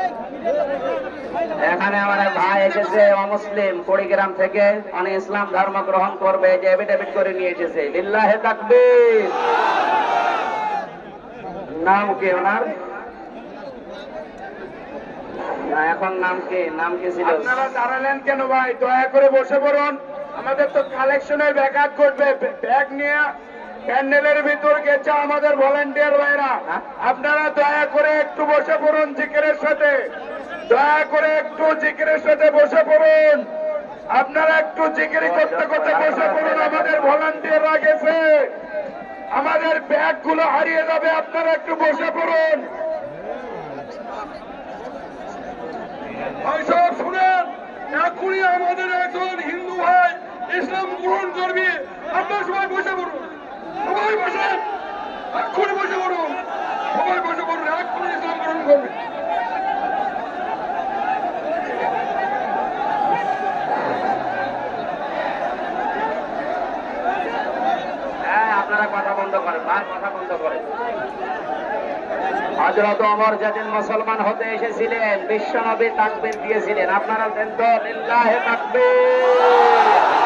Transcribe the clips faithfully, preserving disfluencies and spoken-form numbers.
এখানে আমার এক ভাই এসেছে অমুসলিম কুড়িগ্রাম থেকে, উনি ইসলাম ধর্ম গ্রহণ করবে, যে এফিডেভিট করে নিয়ে এসেছে। লিল্লাহে তাকবীর। নাম কি ওনার? না, এখন নাম কি? নাম কি ছিল? আপনারা দাঁড়ালেন কেন ভাই? দয়া করে বসে পড়ুন। আমাদের তো কালেকশনের ব্যাঘাত ঘটবে। ব্যাগ নিয়ে প্যান্ডেলের ভিতর গেছে আমাদের ভলান্টিয়ার ভাইরা। আপনারা দয়া করে একটু বসে পড়ুন জিকিরের সাথে। দয়া করে একটু জিকিরের সাথে বসে পড়ুন। আপনারা একটু জিকির করতে করতে বসে পড়ুন। আমাদের ভলান্টিয়াররা গেছে, আমাদের ব্যাগ গুলো হারিয়ে যাবে। আপনারা একটু বসে পড়ুন। ভাই সব শুনেন, এখনই আমাদের একজন হিন্দু ভাই ইসলাম গ্রহণ করবে। আপনার সবাই বসে পড়ুন, সবাই বসেন, এক্ষুনি বসে পড়ুন, সবাই বসে পড়ুন, এক্ষুনি ইসলাম গ্রহণ করবে। হ্যাঁ, আপনারা কথা বন্ধ করেন, ভাই কথা বন্ধ করেন। হযরত ওমর যেদিন মুসলমান হতে এসেছিলেন, বিশ্বনবী তাকবীর দিয়েছিলেন। আপনারা দেন তো লিল্লাহে তাকবীর।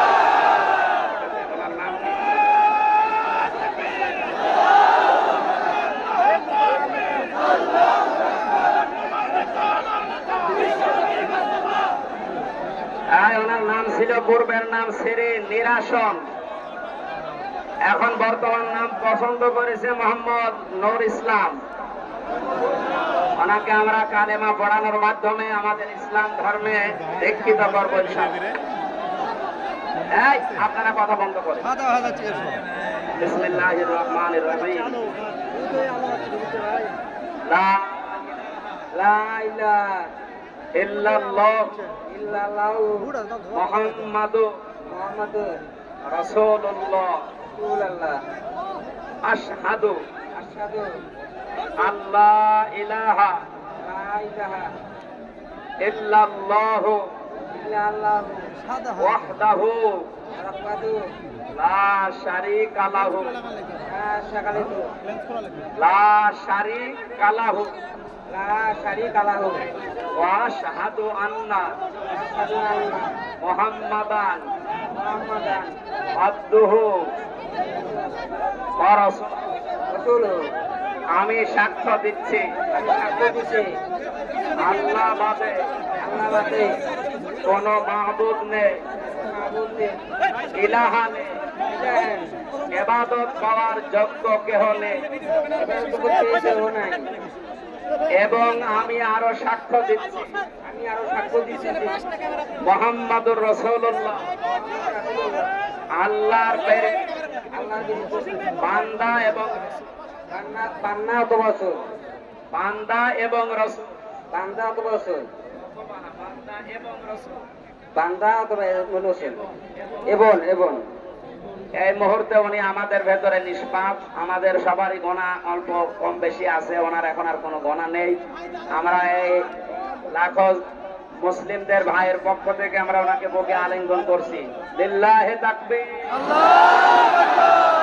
ওনার নাম ছিল, পূর্বের নাম সিরিন নিরাসন, এখন বর্তমান নাম পছন্দ করেছে মোহাম্মদ নূর ইসলাম। ওনাকে আমরা কালেমা পড়ানোর মাধ্যমে আমাদের ইসলাম ধর্মে দীক্ষিত করব ইনশাআল্লাহ। এই আপনারা কথা বন্ধ করেন। বিসমিল্লাহির রহমানির রহিম। লা লা ইলাহা ইল্লাল্লাহ ইল্লাল্লাহু মুহাম্মাদু মুহাম্মাদু রাসূলুল্লাহ রাসূলুল্লাহ। আশহাদু আশহাদু আল্লাহ ইলাহা ইল্লাল্লাহু ওয়াহদাহু লা শারীকা লাহু লা শারীকা লাহু লা শারীকা লাহু ওয়া আশহাদু আন্না মুহাম্মাদান মুহাম্মাদান আবদুহু ওয়া রাসূলুহু। আমি সাক্ষ্য দিচ্ছি, আমি সাক্ষ্য দিচ্ছি আল্লাহ বাদে আল্লাহ বাদে কোন মাহবুব নেই, ইলাহা নেই, ইবাদত করার যোগ্য কেহ নেই। এবং আমি আরো সাক্ষ্য দিচ্ছি, আমি আরো সাক্ষ্য দিচ্ছি মুহাম্মাদুর রাসূলুল্লাহ আল্লাহর বান্দা এবং বান্দা অথবা রাসূল, বান্দা এবং রাসূল, বান্দা অথবা রাসূল, বান্দা এবং রাসূল, বান্দা অথবা রাসূল এবং এবং এই মুহূর্তে উনি আমাদের ভেতরে নিষ্পাপ। আমাদের সবারই গোনা অল্প কম বেশি আছে, ওনার এখন আর কোনো গোনা নেই। আমরা এই লাখো মুসলিমদের ভাইয়ের পক্ষ থেকে আমরা ওনাকে বুকে আলিঙ্গন করছি। লিল্লাহে তাকবীর। আল্লাহু আকবার।